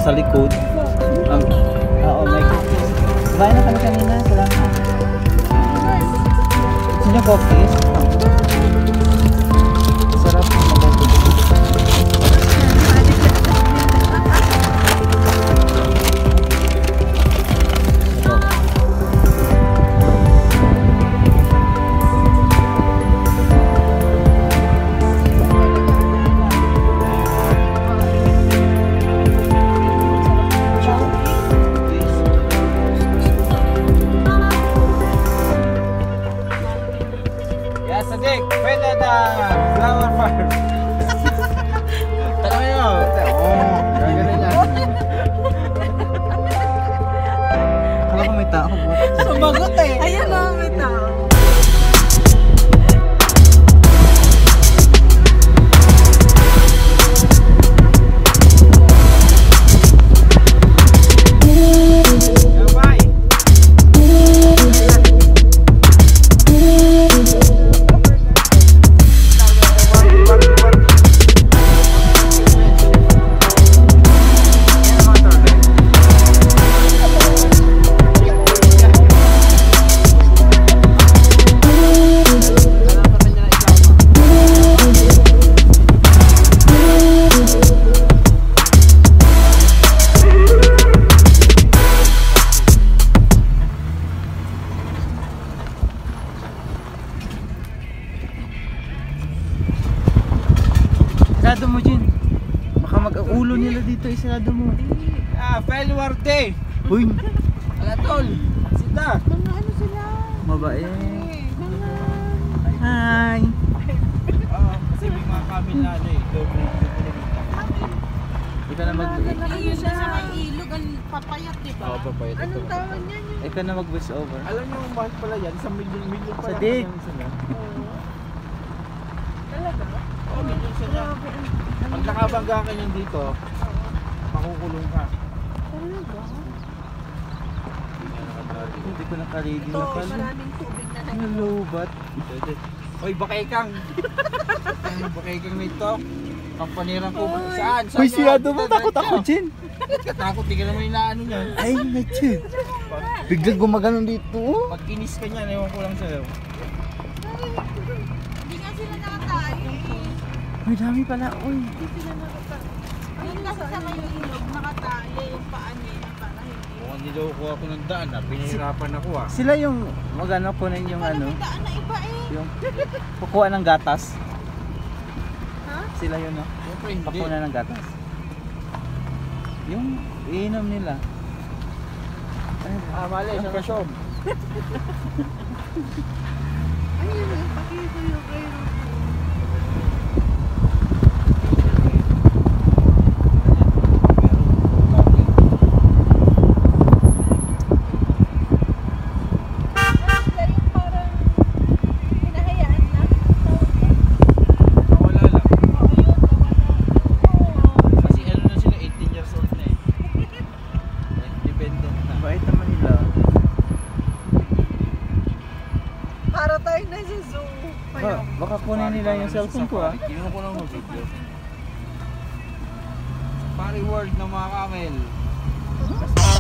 sa likod. Oo, may cookies. Kumain na kami kanina. Salamat. Gusto niyo cookies? Sarap ng cookies. Sadik, pwede na flower farm. Tanong nyo. Gagaling yan. Kala ko may tao. Sumagot eh. Ayan na, may tao. Isarado mo, Jin. Baka mag-ulo nila dito. Isarado mo. Failure day. Uy. Ala tol. Sita. Mga ano sila? Mabait. Mga... Hi. Kasi may mga kamil na ano eh. Ikaw na Ayun na sa may ilog, ang papayat, diba? Oo, papayat. Anong tawag niyan yun? Ikaw na mag-voice over. Alam nyo yung mahal pala yan, isang milyon pala. Sadik. Talaga? Oo, milyon sila. Pag nakabangga ka nyo dito, makukulong ka. Talaga? Hindi ko naka-ready Ito, na pala. maraming tubig na Hello, bat? Oy, bakekang! Bakekang na ito. Kampaniran ko. Saan? Uy, siyado mo. Takot ako, Jin. Katakot, di ka naman inaano niyan. Ay, may Jin. Biglang gumaganon dito. Pag kinis ka niyan, ewan ko lang sa'yo. Hindi nga sila nakatayo. May dami pala. Uy. Hindi sila nakatayo. Ayun kasi sa may ilog, nakatayo yung paan nila para hindi. Mukhang niloko ako ng daan ah. Pinahirapan ako ah. Sila yung magano kunin yung ano. May daan na iba eh. Yung kukuha ng gatas. Ha? Sila yun, no? Siyempre hindi. Pakuha ng gatas. Yung iinom nila. Mali, sa kasyon. Ayun, pakita yung kayo. Para tayo na sa zoo. Baka kunin nila yung cellphone ko, ah. Kinuha ko lang mag-video. Safari world ng mga camel.